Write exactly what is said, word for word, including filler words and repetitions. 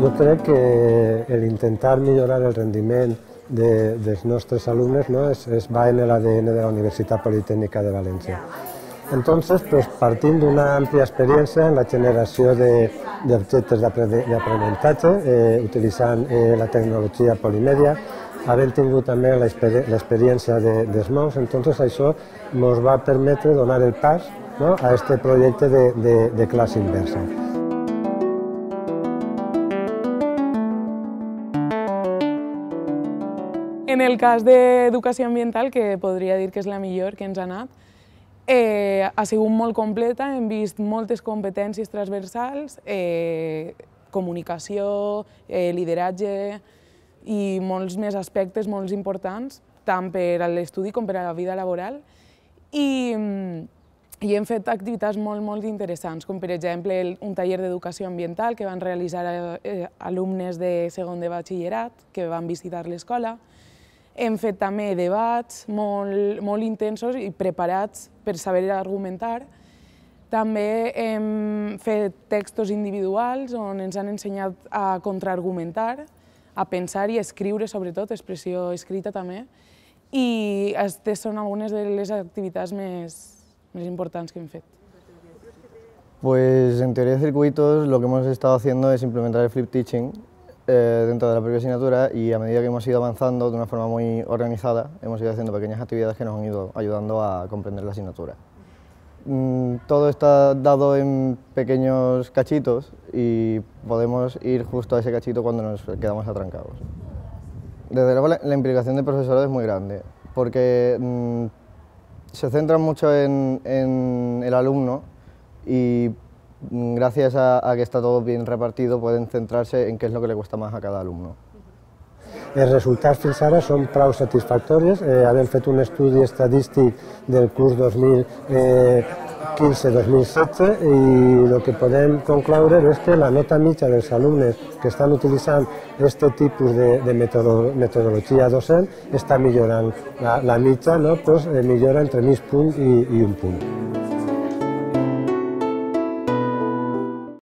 Jo crec que l'intentar millorar el rendiment de, dels nostres alumnes, ¿no? es, es, va en el A D N de la Universitat Politécnica de València. Entonces, pues, partint d'una àmplia experiència en la generació d'objectes d'aprenentatge, eh, utilitzant eh, la tecnologia polimèdia, havent tingut també l'experiència de, dels nous, entonces això ens va permetre donar el pas, ¿no? a aquest projecte de, de, de classe inversa. En el cas d'educació ambiental, que podria dir que és la millor que ens ha anat, eh, ha sigut molt completa, hem vist moltes competències transversals, eh, comunicació, eh, lideratge i molts més aspectes molt importants, tant per a l'estudi com per a la vida laboral. I, i hem fet activitats molt, molt interessants, com per exemple un taller d'educació ambiental que van realitzar eh, alumnes de segon de batxillerat que van visitar l'escola. Hem fet també debats molt, molt intensos i preparats per saber argumentar. També hem fet textos individuals on ens han ensenyat a contraargumentar, a pensar i escriure, sobretot, expressió escrita també. I aquestes són algunes de les activitats més, més importants que hem fet. Pues en teoría de circuitos lo que hemos estado haciendo es implementar el flip teaching eh, dentro de la propia asignatura, y a medida que hemos ido avanzando de una forma muy organizada, hemos ido haciendo pequeñas actividades que nos han ido ayudando a comprender la asignatura. Mm, todo está dado en pequeños cachitos y podemos ir justo a ese cachito cuando nos quedamos atrancados. Desde luego la, la implicación del profesor es muy grande, porque mmm, se centra mucho en, en el alumno y gracias a, a que está todo bien repartido pueden centrarse en qué es lo que le cuesta más a cada alumno. Els resultats fins ara són prou satisfactoris. Eh, havent fet un estudi estadístic del curs dos mil quinze dos mil setze i el que podem concloure és que la nota mitja dels alumnes que estan utilitzant aquest tipus de, de metodologia docent està millorant. La, la mitja, no? pues, eh, millora entre mig punt i, i un punt.